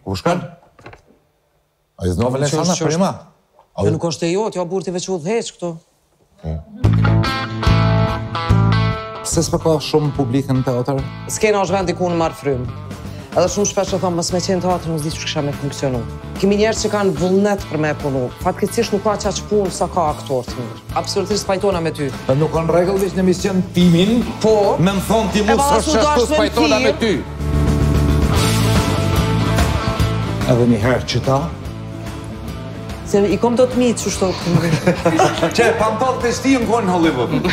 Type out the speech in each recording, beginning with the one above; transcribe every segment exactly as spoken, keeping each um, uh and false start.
Ku shkon? A i znove Lesana, prima? Jo nuk është e jotë, jo burti veç u dheq këtu. Pse s'pa ka shumë publikën në teatr? Skena është vendi ku në marë frymë. Edhe shumë shpesh e thonë, mës me qenë teatr, nuk zdi që kësha me funksionu. Kemi njerë që kanë vullnet për me punu. Fatkeqësisht nuk ka qaq punë sa ka aktor të mirë. Absolutisht spajtona me ty. Dhe nuk kanë regull vish në emision timin, po, me më thonë ti mu së shashtu spajtona me ty. Edhe një herë që ta? Se i kom do të mitë që shto këtë. Që, pantallë të shti në konë në Hollywood.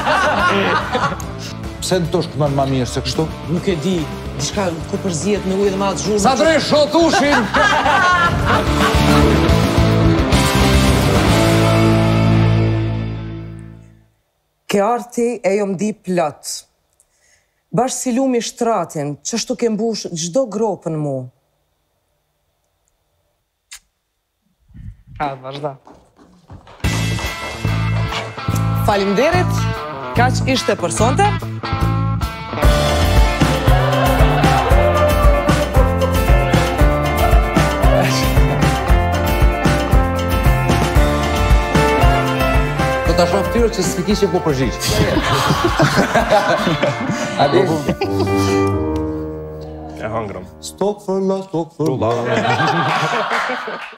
Pse në tosh këmën ma mirë se kështu? Nuk e di, diçka ku përzijet me ujë dhe ma të zhurë. Sa drejë shot ushin! Ke arti e jo mdi plot. Bashkë si lumi shtratin, qështu ke mbush gjdo gropën mu. Ha, vazhda. Faleminderit, kaq ishte për sonte. Do ta shoh ftyrën që s'ki kishe po përgjigj. Adi. E hangrëm. Stokfërla, stokfërla.